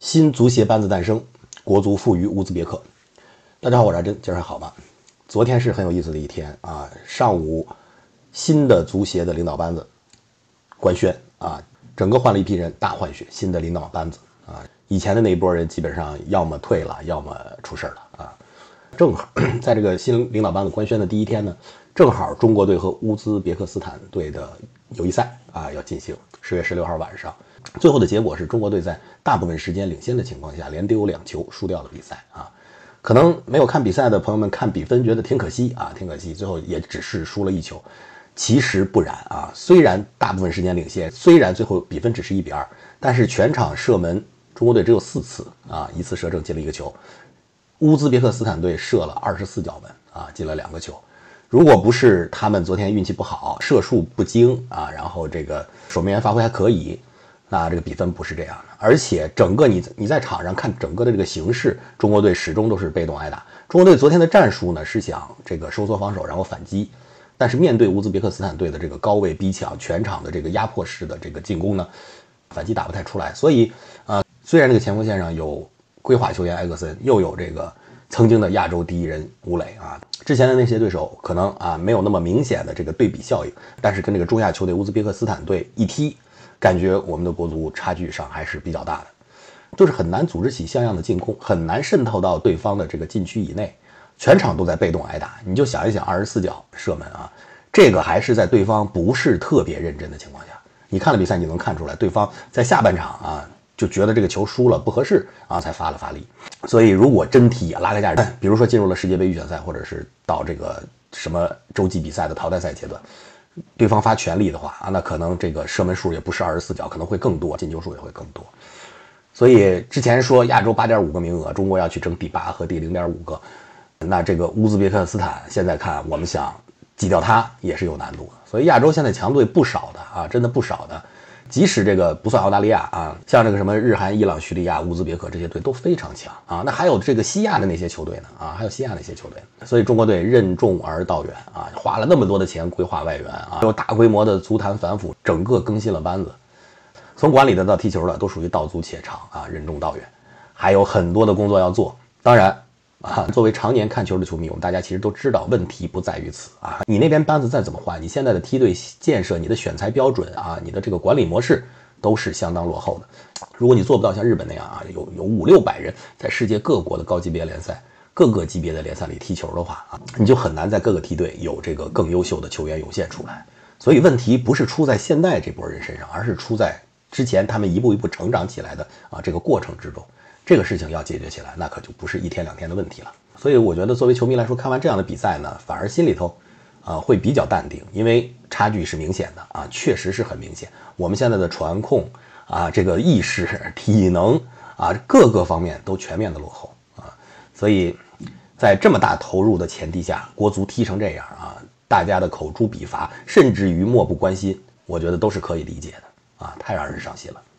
新足协班子诞生，国足负于乌兹别克。大家好，我是阿珍，今儿还好吗？昨天是很有意思的一天啊，上午新的足协的领导班子官宣啊，整个换了一批人，大换血，新的领导班子啊，以前的那一波人基本上要么退了，要么出事了啊。正好在这个新领导班子官宣的第一天呢，正好中国队和乌兹别克斯坦队的友谊赛啊要进行，10月16号晚上。最后的结果是中国队在大部分时间领先的情况下，连丢2球输掉了比赛啊。可能没有看比赛的朋友们看比分觉得挺可惜啊，挺可惜，最后也只是输了1球。其实不然啊，虽然大部分时间领先，虽然最后比分只是1-2，但是全场射门中国队只有4次啊，1次射正进了1个球。乌兹别克斯坦队射了24脚门啊，进了2个球。如果不是他们昨天运气不好，射术不精啊，然后这个守门员发挥还可以，那这个比分不是这样的。而且整个你在场上看整个的这个形势，中国队始终都是被动挨打。中国队昨天的战术呢是想这个收缩防守然后反击，但是面对乌兹别克斯坦队的这个高位逼抢，全场的这个压迫式的这个进攻呢，反击打不太出来。所以虽然这个前锋线上有规划球员埃格森，又有这个曾经的亚洲第一人吴磊啊，之前的那些对手可能没有那么明显的这个对比效应，但是跟这个中亚球队乌兹别克斯坦队一踢，感觉我们的国足差距上还是比较大的，就是很难组织起像样的进攻，很难渗透到对方的这个禁区以内，全场都在被动挨打。你就想一想24脚射门啊，这个还是在对方不是特别认真的情况下。你看了比赛你能看出来，对方在下半场就觉得这个球输了不合适才发了发力。所以如果真踢拉开架势，比如说进入了世界杯预选赛，或者是到这个什么洲际比赛的淘汰赛阶段，对方发全力的话那可能这个射门数也不是24脚，可能会更多，进球数也会更多。所以之前说亚洲8.5个名额，中国要去争第8和第0.5个，那这个乌兹别克斯坦现在看我们想挤掉它也是有难度的。所以亚洲现在强队不少的真的不少的。即使这个不算澳大利亚像这个什么日韩、伊朗、叙利亚、乌兹别克这些队都非常强那还有这个西亚的那些球队呢还有西亚那些球队。所以中国队任重而道远花了那么多的钱规划外援有大规模的足坛反腐，整个更新了班子，从管理的到踢球的都属于道足且长任重道远，还有很多的工作要做。当然作为常年看球的球迷，我们大家其实都知道问题不在于此你那边班子再怎么换，你现在的梯队建设，你的选材标准你的这个管理模式都是相当落后的。如果你做不到像日本那样有500-600人在世界各国的高级别联赛各个级别的联赛里踢球的话你就很难在各个梯队有这个更优秀的球员涌现出来。所以问题不是出在现在这波人身上，而是出在之前他们一步一步成长起来的这个过程之中。这个事情要解决起来，那可就不是1天2天的问题了。所以我觉得作为球迷来说，看完这样的比赛呢，反而心里头会比较淡定，因为差距是明显的确实是很明显。我们现在的传控这个意识、体能各个方面都全面的落后所以在这么大投入的前提下，国足踢成这样大家的口诛笔伐，甚至于漠不关心，我觉得都是可以理解的太让人伤心了。